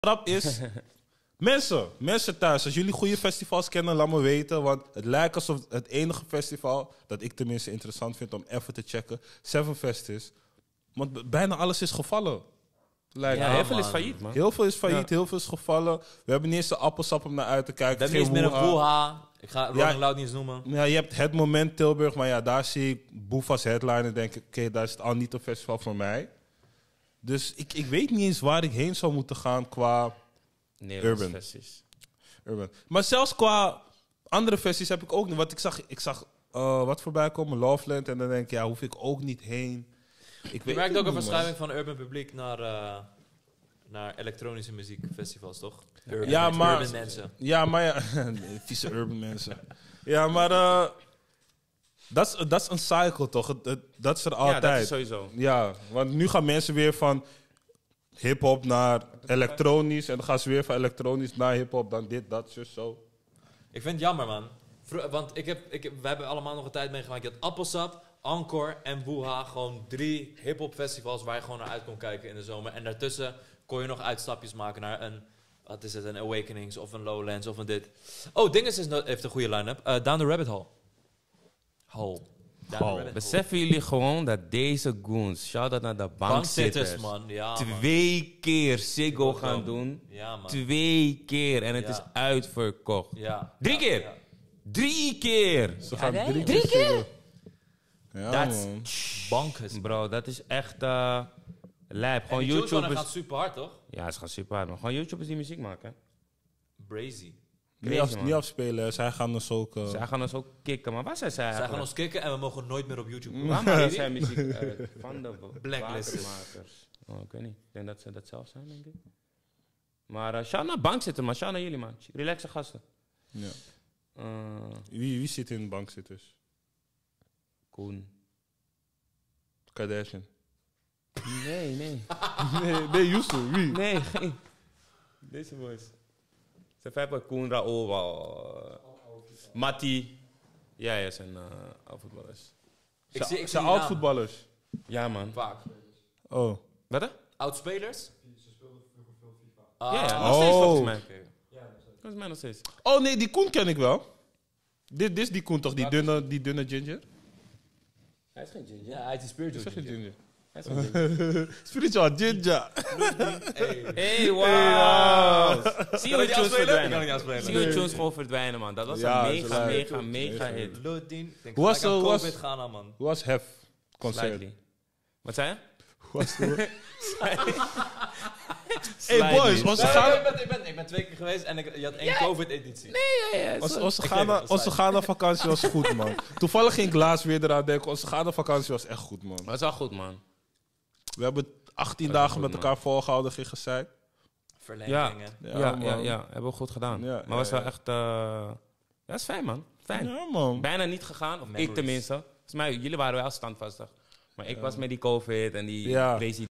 Grap is... Mensen thuis, als jullie goede festivals kennen, laat me weten. Want het lijkt alsof het enige festival dat ik tenminste interessant vind om even te checken, Sevenfest is. Want bijna alles is gevallen. Ja, heel veel is failliet, man. Heel veel is failliet, heel veel is gevallen. We hebben niet eens de appelsap om naar uit te kijken. Dat is meer een Woeha. Ik ga Rolling Loud niet eens noemen. Ja, je hebt het moment Tilburg, maar ja, daar zie ik Boef als headliner en denk ik, oké, daar is het al niet een festival voor mij. Dus ik weet niet eens waar ik heen zou moeten gaan qua urban. Urban. Maar zelfs qua andere versies heb ik ook niet. Want ik zag wat voorbij komen, Loveland, en dan denk ik, ja, hoef ik ook niet heen. Je merkt ook een verschuiving van urban publiek naar elektronische muziekfestivals, toch? Urban mensen. Ja, maar ja, vieze urban mensen. Ja, maar dat is een cycle, toch? Dat is er altijd. Ja, dat is sowieso. Ja, want nu gaan mensen weer van hip-hop naar elektronisch. En dan gaan ze weer van elektronisch naar hip-hop, dan dit, dat, zo. Ik vind het jammer, man. Want we hebben allemaal nog een tijd meegemaakt. Je had Appelsap, Encore en Woeha. Gewoon 3 hip-hop festivals waar je gewoon naar uit kon kijken in de zomer. En daartussen kon je nog uitstapjes maken naar een Awakenings of een Lowlands of een dit. Oh, Dinges heeft een goede line-up. Down the Rabbit Hole. Beseffen jullie gewoon dat deze goons, shout-out naar de bankzitters, man. Ja, 2 keer Ziggo gaan doen. Ja, man. 2 keer en het is uitverkocht. Ja. 3 keer! Ja. 3 keer! Ze gaan 3 3 keer? Ja, That's man. bonkers. Bro, dat is echt lijp. Gewoon YouTubers YouTubers. gaat super hard, toch? Ja, ze gaan super hard, man. Gewoon YouTubers die muziek maken. Brazy. Niet afspelen, zij gaan dus ook... Zij gaan ons ook kicken, maar waar zijn zij Zij gaan eigenlijk? ons kicken en we mogen nooit meer op YouTube. Waar maken zij muziek van de Blacklist. makers? Oh, ik weet niet. Ik denk dat ze dat zelf zijn, denk ik. Maar shout naar bank zitten, man. Shout naar jullie, man. Relaxe gasten. Ja. Wie zit in de bankzitters? Koen. Kardashian. Nee. Nee, Yusuf. Wie? Nee, geen. Deze boys. Ze hebben Koen, Raoul, Matti. Ja, zijn oud-voetballers. Ik Zijn oud-voetballers. Ja, man. Vaak. Oh. Wat hè? Oud-spelers? Ja, nog steeds volgens mij. Okay. Volgens mij nog steeds. Oh nee, die Koen ken ik wel. Dit is die Koen toch, die dunne ginger? Hij is geen ginger. Ja, hij is een spiritual. Zeg je ginger? Hij is geen ginger. Spiritual ginger. Hey, wow. Zie je hoe Kan tunes ik verdwijnen? niet afspelen. Zie je hoe tunes gewoon verdwijnen, man. Dat was Ja, een mega hit. Lodin. Ik Hoe was denk de- COVID gaan, man. Hoe was Hef concert? Slightly. Wat zei je? Hoe was het? Slightly. Hey boys, Ik ben 2 keer geweest en je had 1 COVID-editie. onze Ghana-vakantie was goed, man. Toevallig ging ik laatst weer eraan denken. Onze Ghana-vakantie was echt goed, man. Dat is wel goed, man. We hebben 18 Dat is dagen goed, met man. elkaar volgehouden, geen gezeik. Verlengingen. Ja. Hebben we goed gedaan. Ja, maar was wel echt... ja, dat is fijn, man. Fijn. Ja, man. Bijna niet gegaan. Of ik Memories. tenminste. Volgens mij, jullie waren wel standvastig. Maar ik was met die COVID en die Ja. crazy